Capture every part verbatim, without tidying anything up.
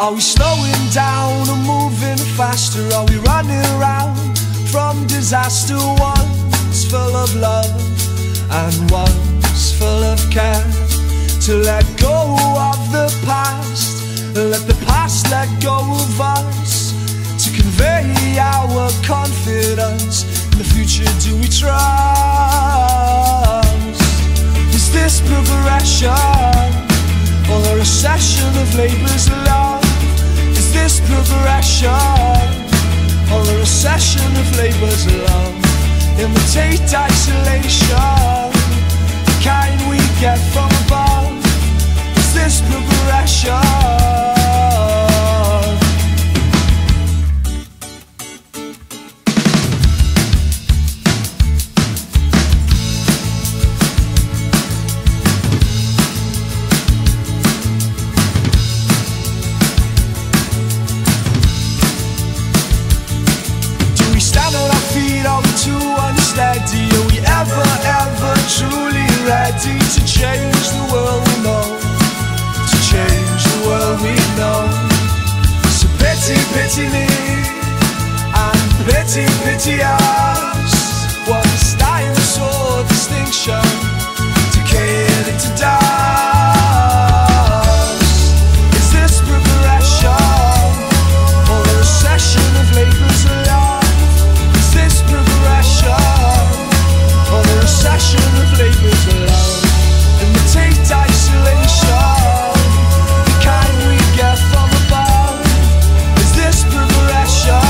Are we slowing down or moving faster? Are we running around from disaster? One's full of love and one's full of care. To let go of the past, let the past let go of us. To convey our confidence in the future, do we trust? Is this progression or a recession of labour's love? Is this progression or a recession of labour's love? Imitate isolation, the kind we get from above. Is this progression? Unsteady, are we ever, ever truly ready to change the world we know? To change the world we know. So pity, pity me, and pity, pity us. Once dinosaur distinction, decaying into dust. Is this progression or a recession of labour's love? Is this progression or the recession of labour's love? Imitate isolation, the kind we get from above. Is this progression?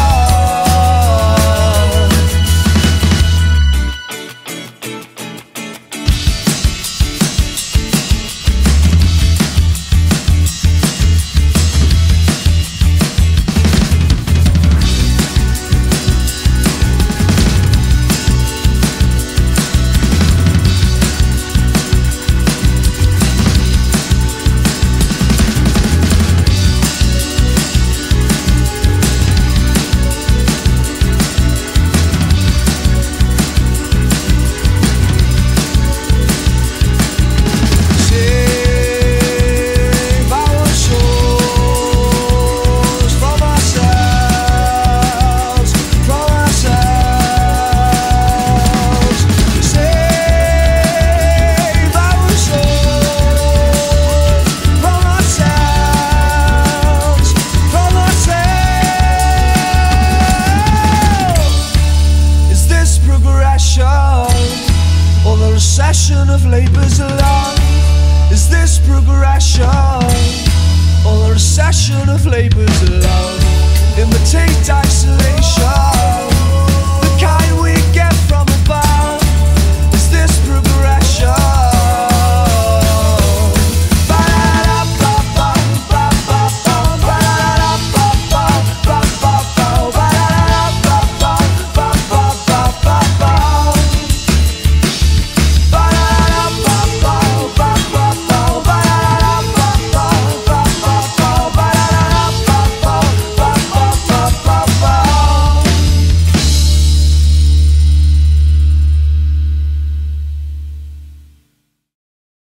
Or the recession of labour's love? Is this progression or the recession of labour's love? Imitate